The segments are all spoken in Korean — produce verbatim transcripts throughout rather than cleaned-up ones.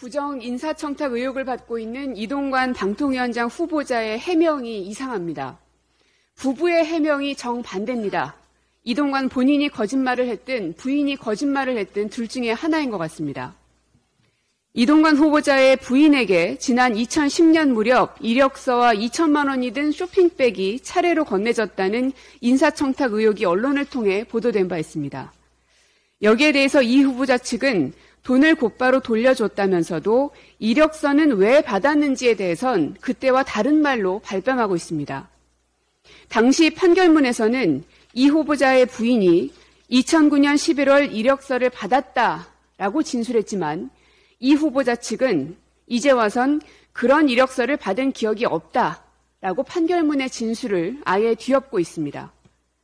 부정 인사청탁 의혹을 받고 있는 이동관 방통위원장 후보자의 해명이 이상합니다. 부부의 해명이 정반대입니다. 이동관 본인이 거짓말을 했든 부인이 거짓말을 했든 둘 중에 하나인 것 같습니다. 이동관 후보자의 부인에게 지난 이천십 년 무렵 이력서와 이천만 원이 든 쇼핑백이 차례로 건네졌다는 인사청탁 의혹이 언론을 통해 보도된 바 있습니다. 여기에 대해서 이 후보자 측은 돈을 곧바로 돌려줬다면서도 이력서는 왜 받았는지에 대해선 그때와 다른 말로 발뺌하고 있습니다. 당시 판결문에서는 이 후보자의 부인이 이천구 년 십일월 이력서를 받았다라고 진술했지만 이 후보자 측은 이제 와선 그런 이력서를 받은 기억이 없다라고 판결문의 진술을 아예 뒤엎고 있습니다.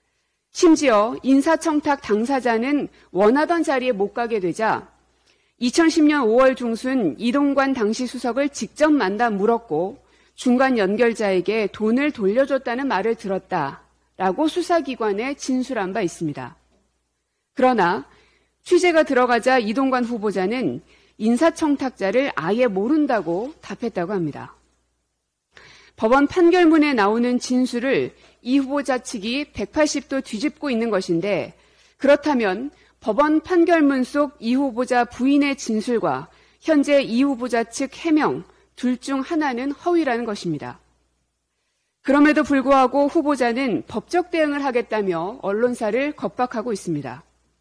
심지어 인사청탁 당사자는 원하던 자리에 못 가게 되자 이천십 년 오월 중순 이동관 당시 수석을 직접 만나 물었고 중간 연결자에게 돈을 돌려줬다는 말을 들었다라고 수사기관에 진술한 바 있습니다. 그러나 취재가 들어가자 이동관 후보자는 인사청탁자를 아예 모른다고 답했다고 합니다. 법원 판결문에 나오는 진술을 이 후보자 측이 백팔십 도 뒤집고 있는 것인데 그렇다면 법원 판결문 속 이 후보자 부인의 진술과 현재 이 후보자 측 해명 둘 중 하나는 허위라는 것입니다. 그럼에도 불구하고 후보자는 법적 대응을 하겠다며 언론사를 겁박하고 있습니다.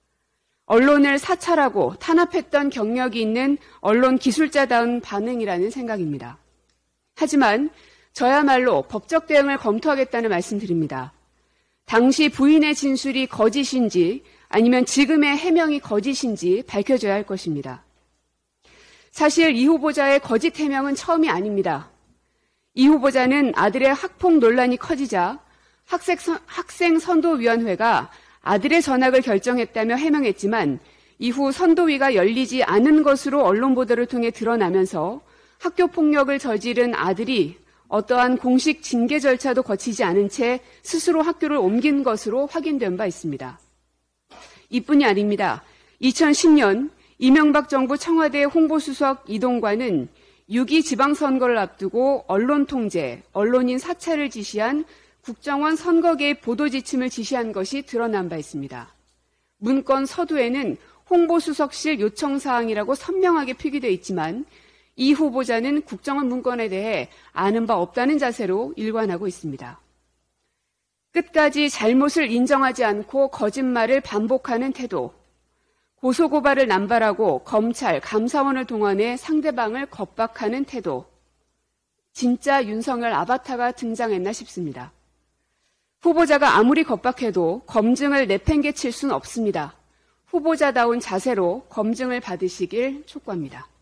언론을 사찰하고 탄압했던 경력이 있는 언론 기술자다운 반응이라는 생각입니다. 하지만 저야말로 법적 대응을 검토하겠다는 말씀드립니다. 당시 부인의 진술이 거짓인지 아니면 지금의 해명이 거짓인지 밝혀져야 할 것입니다. 사실 이 후보자의 거짓 해명은 처음이 아닙니다. 이 후보자는 아들의 학폭 논란이 커지자 학생선도위원회가 아들의 전학을 결정했다며 해명했지만 이후 선도위가 열리지 않은 것으로 언론 보도를 통해 드러나면서 학교폭력을 저지른 아들이 어떠한 공식 징계 절차도 거치지 않은 채 스스로 학교를 옮긴 것으로 확인된 바 있습니다. 이뿐이 아닙니다. 이천십 년 이명박 정부 청와대 홍보수석 이동관은 육 이 지방선거를 앞두고 언론 통제, 언론인 사찰을 지시한 국정원 선거개입 보도지침을 지시한 것이 드러난 바 있습니다. 문건 서두에는 홍보수석실 요청사항이라고 선명하게 표기되어 있지만 이 후보자는 국정원 문건에 대해 아는 바 없다는 자세로 일관하고 있습니다. 끝까지 잘못을 인정하지 않고 거짓말을 반복하는 태도, 고소고발을 남발하고 검찰, 감사원을 동원해 상대방을 겁박하는 태도, 진짜 윤석열 아바타가 등장했나 싶습니다. 후보자가 아무리 겁박해도 검증을 내팽개칠 수는 없습니다. 후보자다운 자세로 검증을 받으시길 촉구합니다.